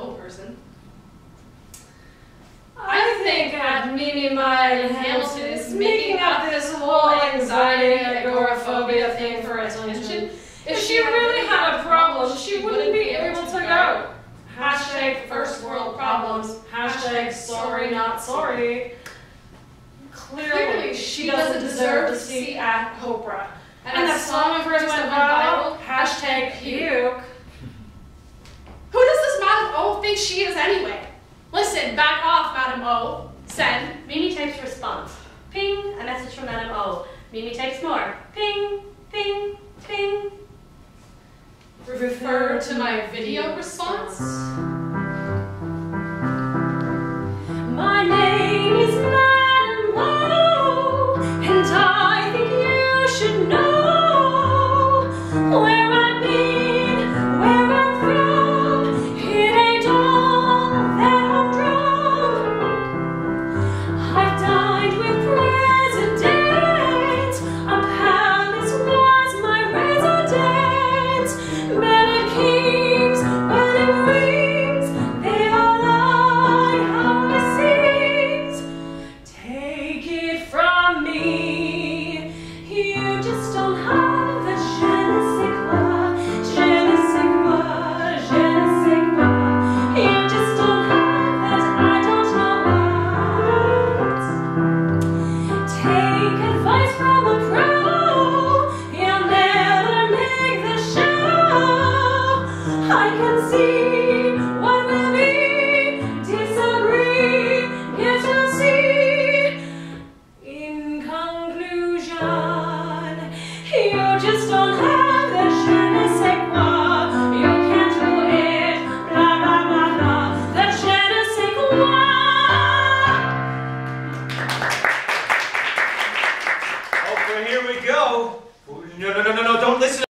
old person. I think that Mimi Hamilton is making up this whole anxiety, agoraphobia thing for attention. If she really had a problem, she wouldn't be able to go. Hashtag first world problems. Hashtag sorry not sorry. Clearly, she doesn't deserve to see at Hoprah. And that song of hers went viral. Hashtag puke. Who does this Madam O think she is anyway? Listen, back off, Madam O. Send. Mimi types response. Ping, a message from Madam O. Mimi types more. Ping, ping, ping. Refer to my video response. My name is Madam O, and I think you should know where I've been, where I'm from. It ain't all that I'm drunk. I've dined with presidents. A palace was my residence. Better kings, wedding rings, they all lie how it seems. Take it from me, you just don't have the je ne sais quoi, je ne sais quoi, je ne sais quoi. You just don't have that, I don't know what. Take advice from a pro, you'll never make the show. I can see what will be, disagree, yet you'll see. In conclusion, you just don't have the je ne sais quoi. You can't do it, blah blah blah blah. The je ne sais quoi. Oprah, here we go. No, don't listen.